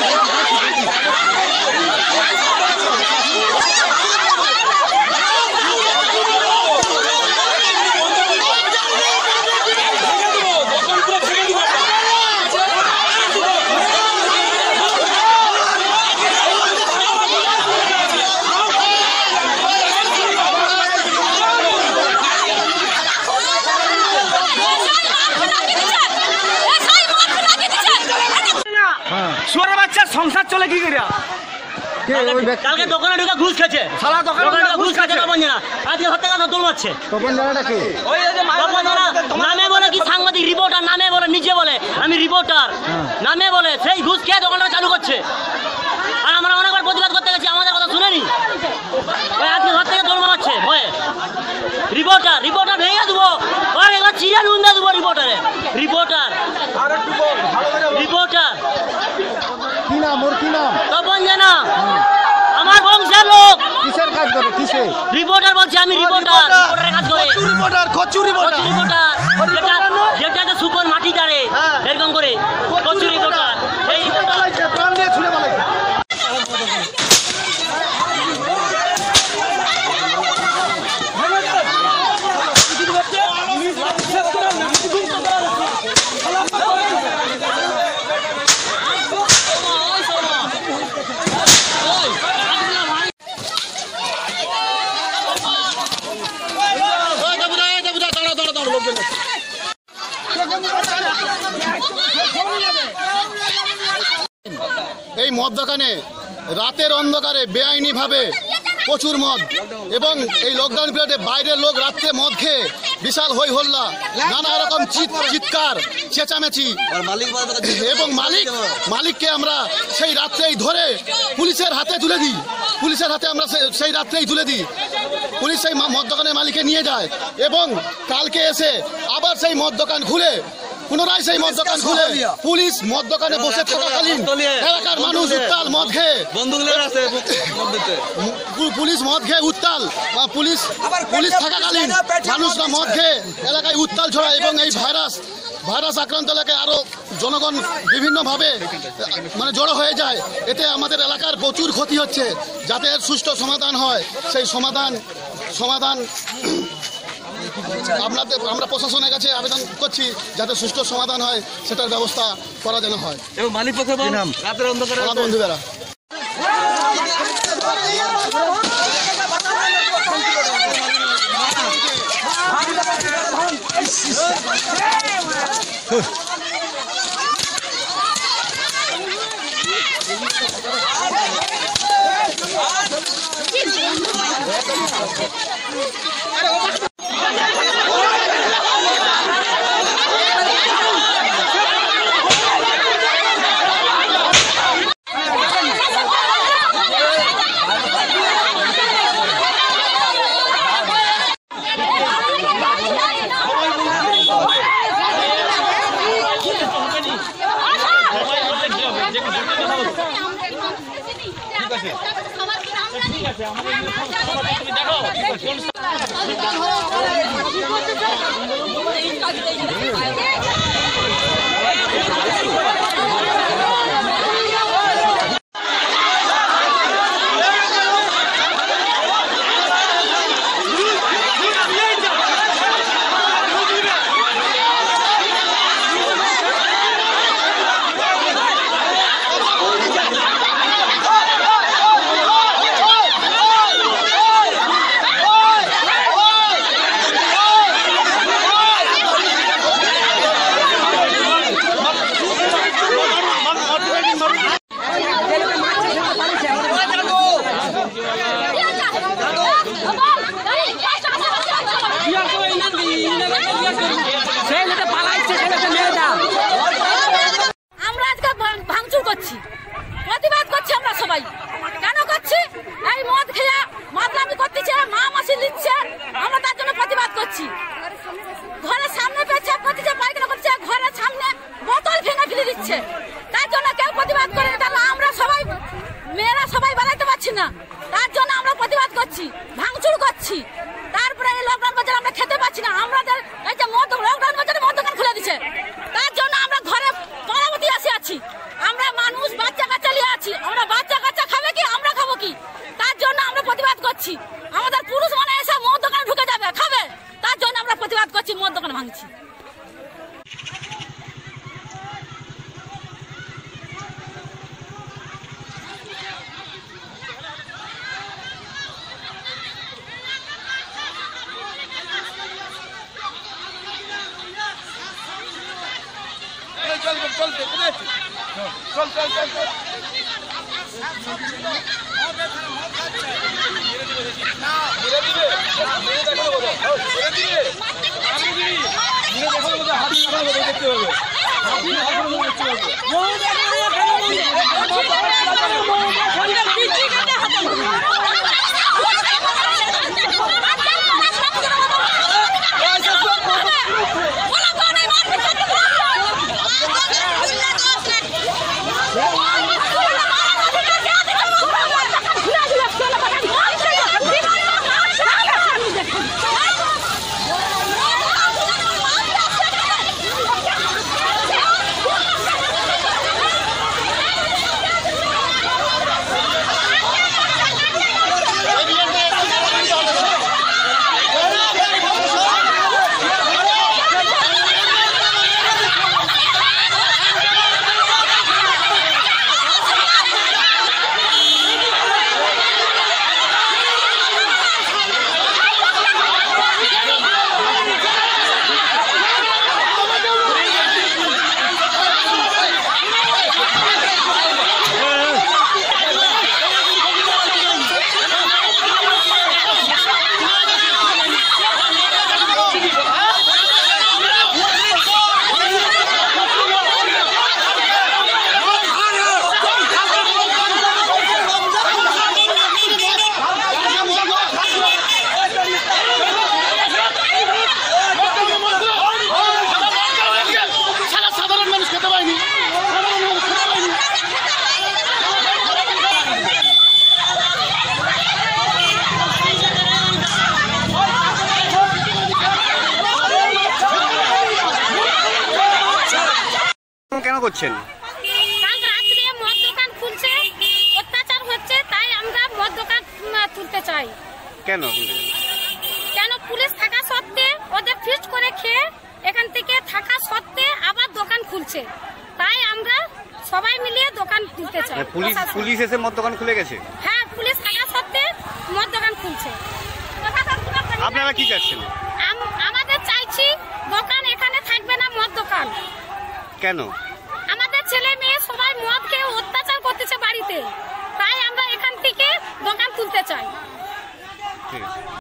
সংসার চলে কি করে? কালকে দোকানে ঢুকে ঘুষ খেয়েছে, সারা দোকানে ঘুষ খেয়েছে তপন জানা, আজকে হত্যা কথা দোল মারছে। তপন জানাটা কি? ওই যে তপন জানা নামে বলে কি সাংবাদিক রিপোর্টার, নামে বলে নিজে বলে আমি রিপোর্টার, নামে বলে সেই ঘুষ খেয়ে দোকানটা চালু করছে। আর আমরা অনেকবার প্রতিবাদ করতে গেছি, আমাদের কথা শুনেনি। ওই আজকে ঘর থেকে দোল মারছে ভয়ে। রিপোর্টার রিপোর্টার ভেঙে দেবো, ওই এবার চিরা নুন দিয়ে দেবো রিপোর্টারে। রিপোর্টার রিপোর্টার কি নাম ওর, কি নাম? তপন জানা, আমার বংশের লোক। কিসের কাজ করে? কিসে? রিপোর্টার বলছি আমি, রিপোর্টার রিপোর্টারের কাজ করে। কচু রিপোর্টার যেটাতে সুপর মাটি দাঁড়ে এরকম করে কচু রিপোর্টার। এই প্রাণ দিয়ে ছুড়ে মালাইছে। এই মদ দোকানে রাতের অন্ধকারে বেআইনিভাবে প্রচুর মদ, এবং এই লকডাউন পিরিয়ডে বাইরের লোক রাত্রে মদ খেয়ে বিশাল হই হল্লা, নানা রকম চিৎকার চেঁচামেচি, এবং মালিককে আমরা সেই রাত্রেই ধরে পুলিশের হাতে তুলে দিই। পুলিশের হাতে আমরা সেই রাত্রেই তুলে দিই। পুলিশ সেই মদ দোকানের মালিককে নিয়ে যায়, এবং কালকে এসে আবার সেই মদ দোকান খুলে পুনরায় সেই মদ দোকান খুলে পুলিশ মদ দোকানে বসে থাকাকালীন এলাকার মানুষ উত্তাল মদ খেয়ে, পুলিশ মদ খেয়ে উত্তাল, পুলিশ থাকাকালীন মানুষরা মদ খেয়ে এলাকায় উত্তাল ছড়ায়, এবং এই ভাইরাস আক্রান্ত এলাকায় আরো জনগণ বিভিন্নভাবে মানে জড়ো হয়ে যায়। এতে আমাদের এলাকার প্রচুর ক্ষতি হচ্ছে। যাতে এর সুষ্ঠু সমাধান হয়, সেই সমাধান আমরা প্রশাসনের কাছে আবেদন করছি, যাতে সুষ্ঠু সমাধান হয়, সেটার ব্যবস্থা করা যেন হয়। এবং মালিক পক্ষের রাতের অন্ধকারে বন্ধুরা আমরা মানুষ বাচ্চা কাচ্চা কেন করছেন? কাল রাত্রে মদ দোকান খুলছে, অত্যাচার হচ্ছে, তাই আমরা মদ দোকান তুলতে চাই। কেন? কেন পুলিশ থাকা সত্ত্বে ওদের ফিস্ট করে খেয়ে এখান থেকে থাকা সত্ত্বে আবার দোকান খুলছে, তাই আমরা সবাই মিলিয়ে দোকান তুলতে চাই। পুলিশ এসে মদ দোকান খুলে গেছে? হ্যাঁ, পুলিশ থাকা সত্ত্বে মদ দোকান খুলছে। আপনারা কি চাচ্ছেন? আমাদের চাইছি দোকান এখানে থাকবে না, মদ দোকান। কেন? আমাদের ছেলে মেয়ে সবাই মদ খেয়ে অত্যাচার করতেছে বাড়িতে, তাই আমরা এখান থেকে দোকান তুলতে চাই। ঠিক আছে।